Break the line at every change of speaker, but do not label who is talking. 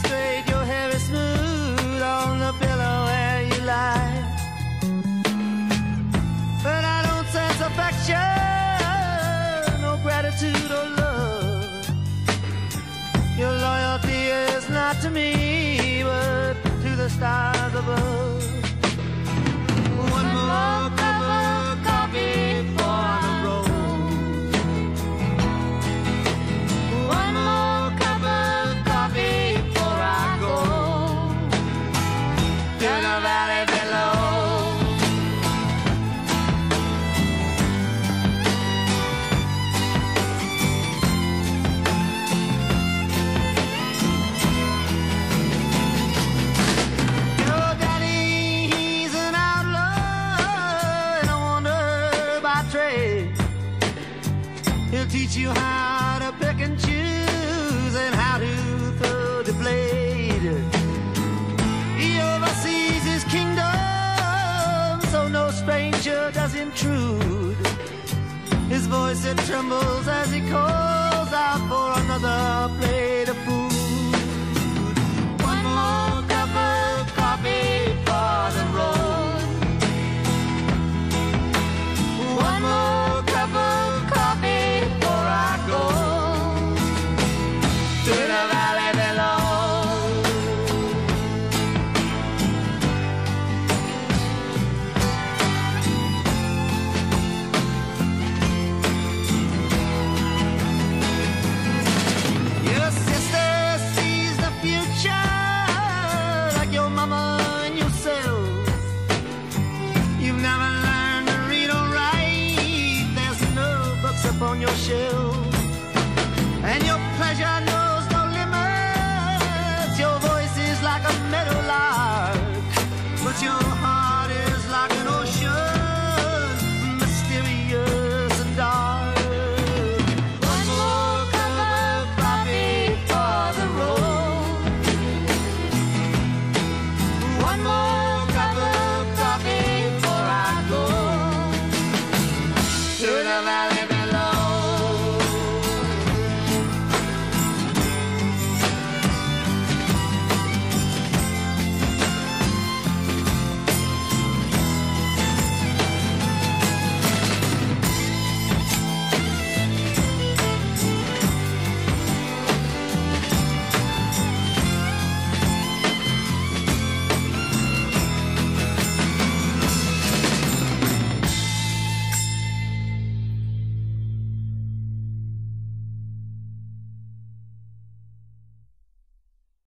straight, your hair is smooth on the pillow where you lie. But I don't sense affection, no gratitude or love. Your loyalty is not to me, but to the stars above. One more cup of coffee for the road. One more cup of coffee before I go to the valley below. Your daddy, he's an outlaw and a wanderer by trade. He'll teach you how to pick and choose and how to throw the blade. He oversees his kingdom, so no stranger does intrude. His voice, it trembles as he calls out for another plate of food. One more cup of coffee for the road. One more cup of coffee before I go to the valley below. Your sister sees the future like your mama and yourself. You've never learned to read or write. There's no books upon your shelf. And your pleasure knows no limits. Your voice is like a meadowlark, but your